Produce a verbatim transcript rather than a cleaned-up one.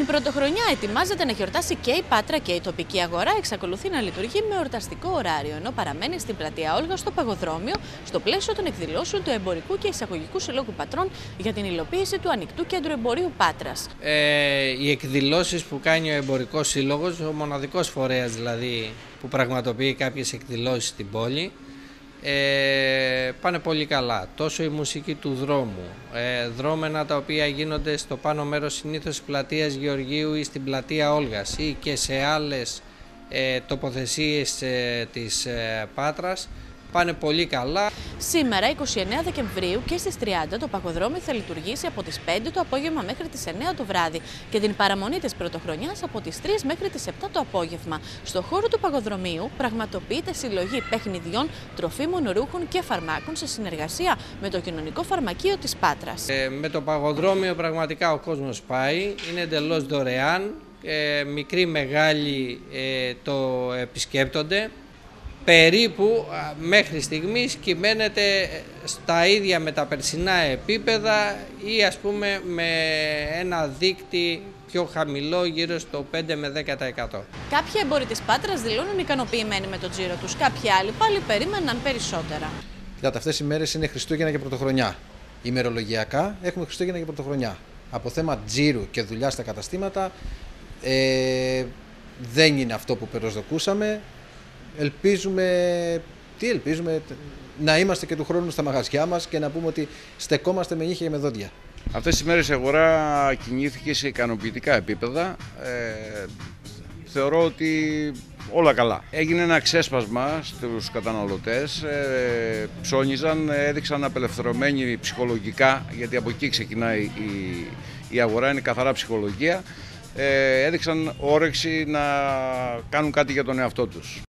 Την πρωτοχρονιά ετοιμάζεται να γιορτάσει και η Πάτρα και η τοπική αγορά εξακολουθεί να λειτουργεί με εορταστικό ωράριο, ενώ παραμένει στην πλατεία Όλγα στο Παγοδρόμιο, στο πλαίσιο των εκδηλώσεων του Εμπορικού και Εισαγωγικού Συλλόγου Πατρών για την υλοποίηση του Ανοιχτού Κέντρου Εμπορίου Πάτρας. Ε, οι εκδηλώσεις που κάνει ο Εμπορικός Σύλλογος, ο μοναδικός φορέας δηλαδή που πραγματοποιεί κάποιες εκδηλώσεις στην πόλη, Ε, πάνε πολύ καλά. Τόσο η μουσική του δρόμου, ε, δρόμενα τα οποία γίνονται στο πάνω μέρος συνήθως της πλατείας Γεωργίου ή στην πλατεία Όλγας ή και σε άλλες ε, τοποθεσίες ε, της ε, Πάτρας, πάνε πολύ καλά. Σήμερα, εικοστή ενάτη Δεκεμβρίου και στις τριάντα, το Παγοδρόμιο θα λειτουργήσει από τις πέντε το απόγευμα μέχρι τις εννέα το βράδυ και την παραμονή της Πρωτοχρονιάς από τις τρεις μέχρι τις επτά το απόγευμα. Στο χώρο του Παγοδρομίου πραγματοποιείται συλλογή παιχνιδιών, τροφίμων, ρούχων και φαρμάκων σε συνεργασία με το Κοινωνικό Φαρμακείο της Πάτρας. Ε, με το Παγοδρόμιο πραγματικά ο κόσμος πάει, είναι εντελώς δωρεάν, ε, μικροί μεγάλοι ε, το επισκέπτονται. Περίπου μέχρι στιγμής κυμαίνεται στα ίδια με τα περσινά επίπεδα ή ας πούμε με ένα δείκτη πιο χαμηλό, γύρω στο πέντε με δέκα τοις εκατό. Κάποιοι εμπόροι της Πάτρας δηλώνουν ικανοποιημένοι με το τζίρο τους, κάποιοι άλλοι πάλι περίμεναν περισσότερα. Κοιτάτε, αυτές οι μέρες είναι Χριστούγεννα και Πρωτοχρονιά. Ημερολογιακά έχουμε Χριστούγεννα και Πρωτοχρονιά. Από θέμα τζίρου και δουλειά στα καταστήματα ε, δεν είναι αυτό που προσδοκούσαμε. Ελπίζουμε, τι ελπίζουμε, να είμαστε και του χρόνου στα μαγαζιά μας και να πούμε ότι στεκόμαστε με νύχια και με δόντια. Αυτές τις μέρες η αγορά κινήθηκε σε ικανοποιητικά επίπεδα. Ε, θεωρώ ότι όλα καλά. Έγινε ένα ξέσπασμα στους καταναλωτές, ε, ψώνιζαν, έδειξαν απελευθερωμένοι ψυχολογικά, γιατί από εκεί ξεκινάει η, η αγορά, είναι καθαρά ψυχολογία. Ε, έδειξαν όρεξη να κάνουν κάτι για τον εαυτό τους.